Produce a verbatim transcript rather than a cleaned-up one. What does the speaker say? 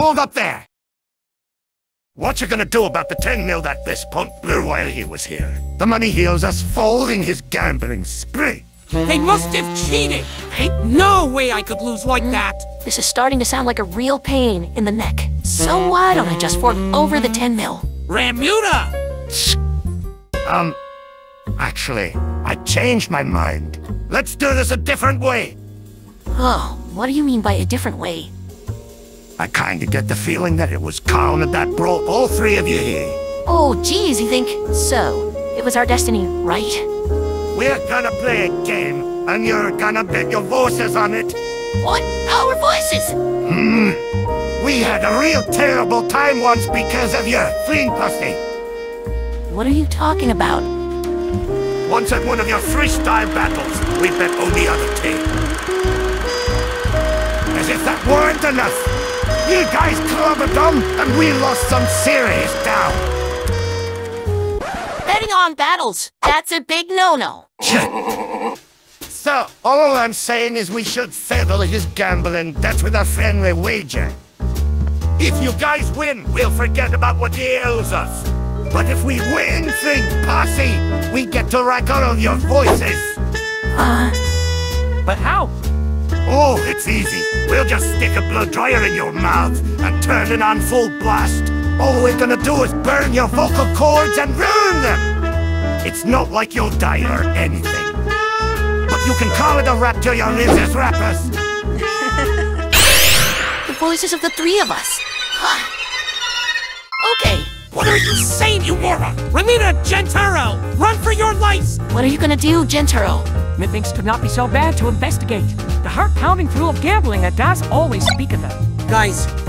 hold up there! What you gonna do about the ten mil that this punk blew while he was here? The money he owes us following his gambling spree. They must have cheated! Ain't no way I could lose like that! This is starting to sound like a real pain in the neck. So why don't I just fork over the ten mil? Ramuda! Um, actually, I changed my mind. Let's do this a different way. Oh, what do you mean by a different way? I kinda get the feeling that it was Colin that brought all three of you here. Oh, geez, you think? So, it was our destiny, right? We're gonna play a game, and you're gonna bet your voices on it. What? Our voices? Hmm. We had a real terrible time once because of your flea pussy. What are you talking about? Once at one of your freestyle battles, we bet on the other team. As if that weren't enough, you guys clobbered them, and we lost some serious dough. Betting on battles, that's a big no-no. So, all I'm saying is we should settle his gambling debts with a friendly wager. If you guys win, we'll forget about what he owes us. But if we win, think posse, we get to rack all of your voices. Uh... But how? Oh, it's easy. We'll just stick a blow dryer in your mouth and turn it on full blast. All we're gonna do is burn your vocal cords and ruin them. It's not like you'll die or anything. But you can call it a rap till your lips as rappers. The voices of the three of us. Okay. What are you saying, you moron? Ramuda, Gentaro, run for your lives! What are you gonna do, Gentaro? Methinks could not be so bad to investigate. The heart-pounding thrill of gambling that does always speak of them. Guys,